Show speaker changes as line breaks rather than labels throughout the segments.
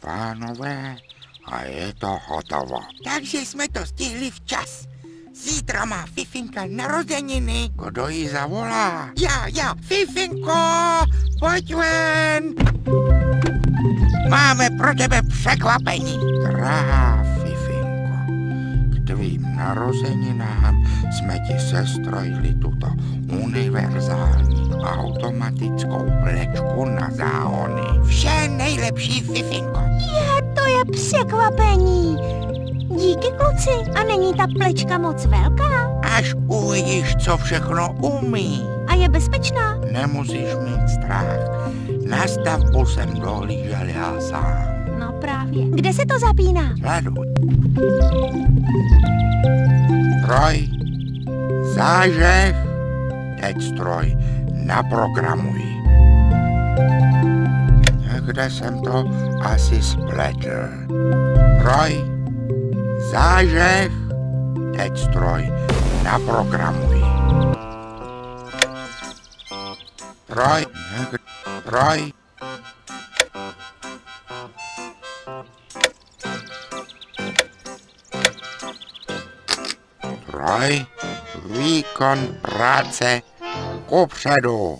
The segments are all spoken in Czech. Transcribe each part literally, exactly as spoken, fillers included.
pánové, a je to hotovo.
Takže jsme to stihli včas. Zítra má Fifinka narozeniny.
Kdo jí zavolá?
Já, já, Fifinko, pojď ven. Máme pro tebe překvapení.
Drahá Fifinko, k tvým narozeninám jsme ti sestrojili tuto univerzální automatickou vlečku na záhony.
Vše nejlepší, Fifinko.
Je, to je překvapení. Díky, kluci. A není ta plečka moc velká?
Až uvidíš, co všechno umí.
A je bezpečná?
Nemusíš mít strach. Na stavbu jsem dohlížel já sám.
No právě. Kde se to zapíná?
Sleduj. Stroj, zážeh, teď stroj, naprogramuj. Někde jsem to asi spletl. Stroj, zážeh, teď stroj, naprogramuj. Stroj, někde, stroj. Stroj, výkon práce kupředu.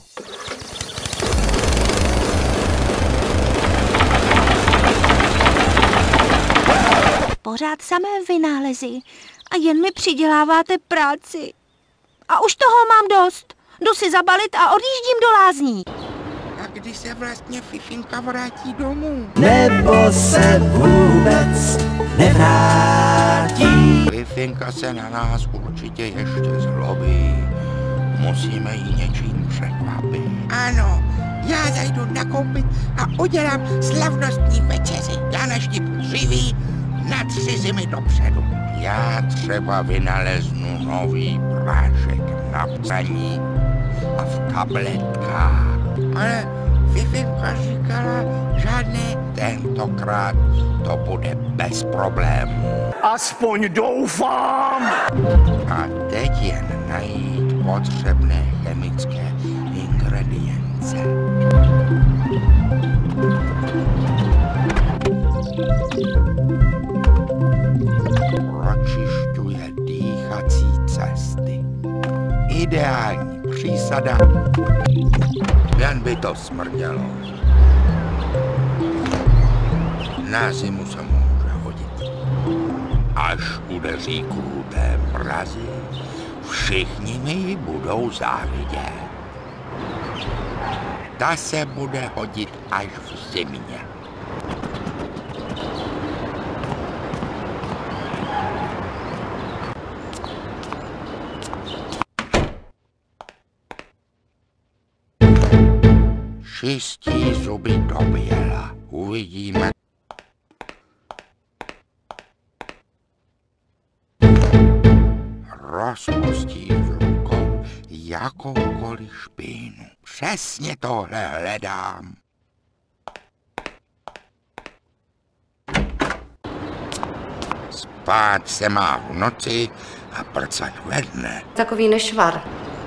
Pořád samé vynálezy a jen mi přiděláváte práci. A už toho mám dost. Jdu si zabalit a odjíždím do lázní.
A kdy se vlastně Fifinka vrátí domů?
Nebo se vůbec nevrátí.
Fifinka se na nás určitě ještě zlobí. Musíme jí něčím překvapit.
Ano, já zajdu nakoupit a udělám slavnostní večeři. Já naštipu dříví na tři zimy dopředu.
Já třeba vynaleznu nový prášek na psaní a v tabletkách.
Ale Fifinka říkala žádné.
Tentokrát to bude bez problémů.
Aspoň doufám.
A teď jen najít potřebné chemické ingredience. Pročišťuje dýchací cesty. Ideální přísada. Jen by to smrdělo. Na zimu se může hodit. Až udeří kruté mrazy, všichni mi ji budou závidět. Ta se bude hodit až v zimě. Čistí zuby do běla. Uvidíme. Rozpustí rukou jakoukoliv špínu. Přesně tohle hledám. Spát se má v noci a prcat ve dne.
Takový nešvar.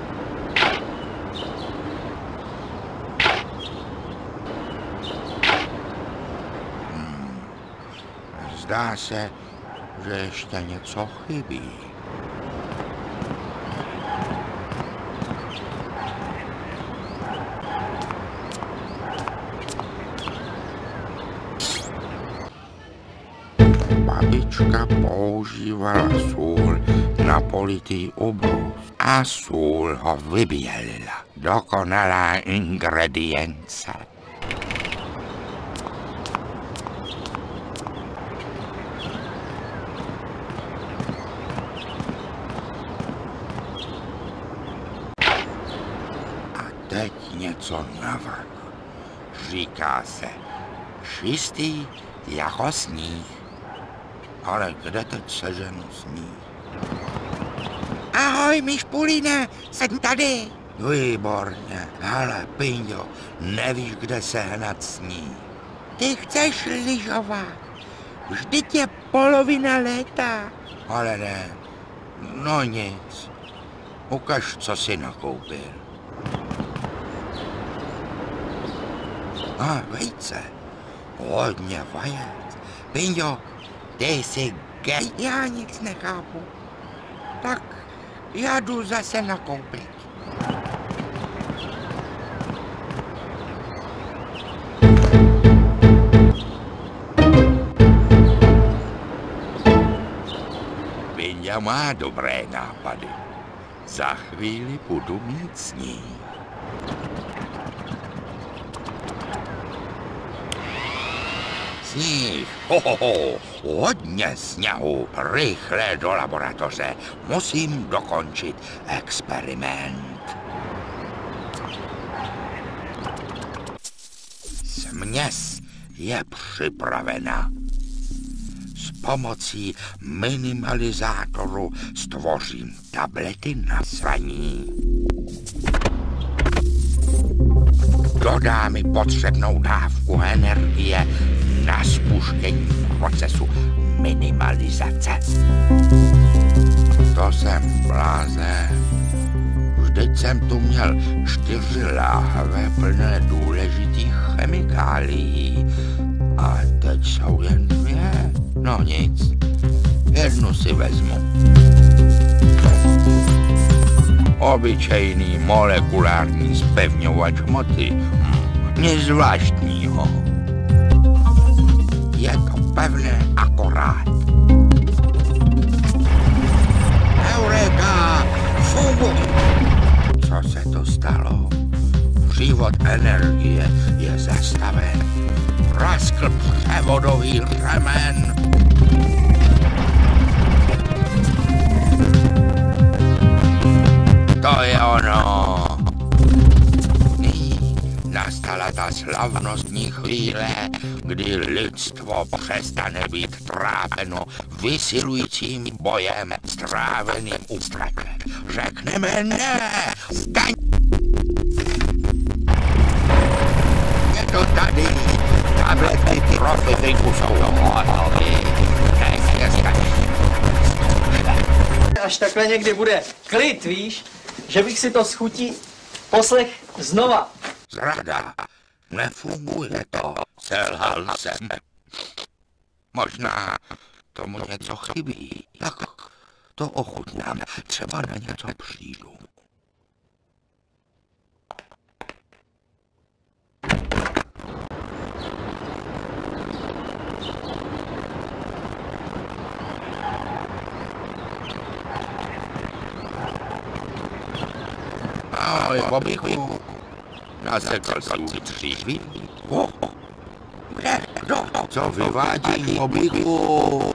Zdá se, že ještě něco chybí. Babička používala sůl na politý ubrus a sůl ho vybělila. Dokonalá ingredience. Teď něco navrch. Říká se čistý jako sníh. Ale kde teď seženu sníh?
Ahoj, Myšpulíne, jsem tady.
Výborně. Hele, Pinďo, nevíš, kde sehnat sníh.
Ty chceš lyžovat. Vždyť je polovina léta.
Ale ne, no nic. Ukaž, co jsi nakoupil. A, vejce.
Hodně vajec. Pinďo, ty jsi gej, já nic nechápu. Tak já jdu zase nakoupit.
Pinďa má dobré nápady. Za chvíli budu mít sníh. Sníh, ho, ho, ho, hodně sněhu, rychle do laboratoře. Musím dokončit experiment. Směs je připravena. S pomocí minimalizátoru stvořím tablety na svaní. Dodá mi potřebnou dávku energie na spuštění procesu minimalizace. To jsem blázen. Vždyť jsem tu měl čtyři láhve plné důležitých chemikálií. A teď jsou jen dvě. No nic, jednu si vezmu. Obyčejný molekulární zpevňovač hmoty. Hm, nic zvláštního. Je to pevné akorát. Eureka! Funguje! Co se to stalo? Přívod energie je zastaven. Praskl převodový řemen. To je ono. Nyní nastala ta slavnostní chvíle, kdy lidstvo přestane být trápeno vysilujícím bojem stráveným ústrakem. Řekneme ne! Staň! Je to tady! Tablety profitinku jsou hotový.
Až takhle někdy bude klid, víš, že bych si to s chutí poslech znova.
Zrada, nefunguje to, selhal jsem. Možná tomu něco chybí, tak to ochutnám, třeba na něco přijdu. Ahoj, Bobíku. Nasekl jsem si dříví. Oh, kde? Kdo? Co vyvádí, Bobíku?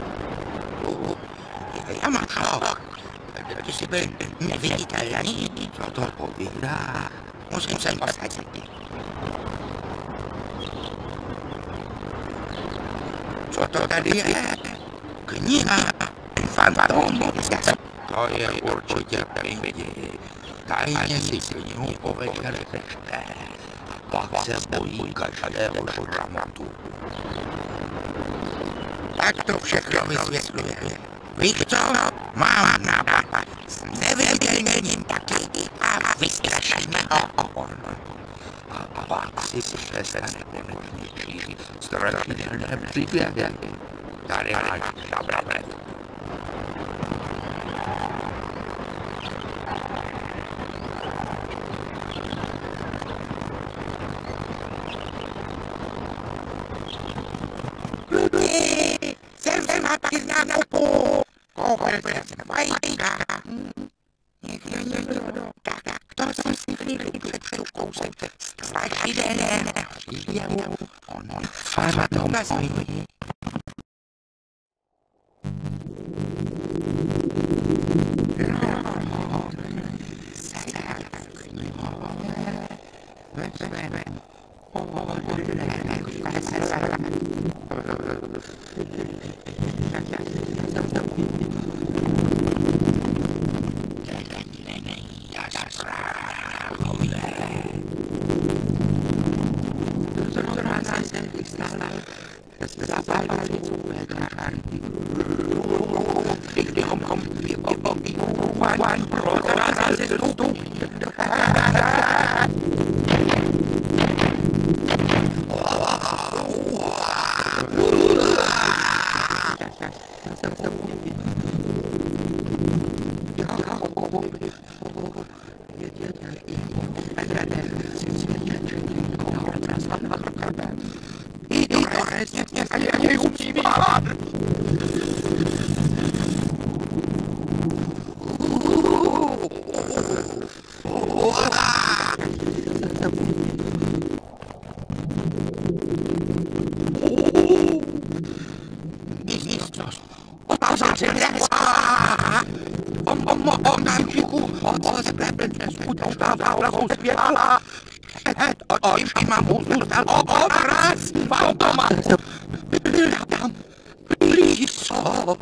Já mám šok. Ty jsi byl neviditelný.
Co to povídá?
Musím se posadit. Co to tady je? Kniha. Fantomizace.
To je určitě Pinky. Tajně si knihu po večerech čte. Pak se bojí každého šramotu.
Tak to všechno vysvětluje. Víš co? Mám nápad. Nevědělním taky a vystrašíme ho.
A pak si přestane konečně číst strašidelné příběhy. Tady máš tablet.
Jsem zpátky na nauku. Koupil jsem vajíčka. Tak, tak, to jsem si chvíli přečtu kousek strašidelného příběhu. Ono fantomazní. Mám zůstal obraz Fantomase. Hledám blízko.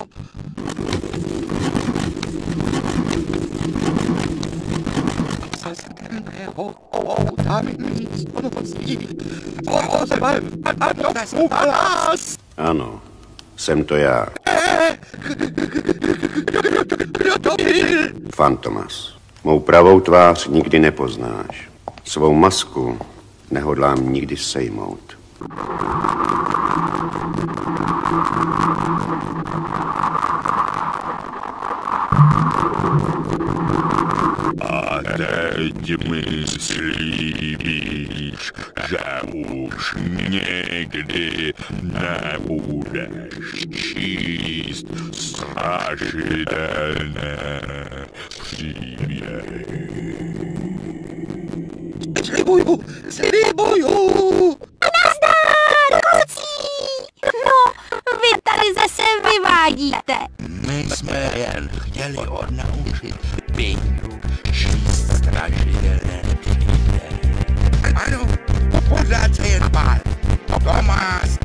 Zastaveného outa místností. Ozvem Fantomasu hlas.
Ano, jsem to já.
Kdo to byl?
Fantomas. Mou pravou tvář nikdy nepoznáš. Svou masku nehodlám nikdy sejmout.
A teď mi slíbíš, že už nikdy nebudeš číst strašidelné příběhy.
Slibuju, slibuju.
Nazdar, kluci! No, vy tady zase vyvádíte.
My jsme jen chtěli odnaučit Pindu číst strašidelné příběhy.
Ano, pořád se jen bál. Tomás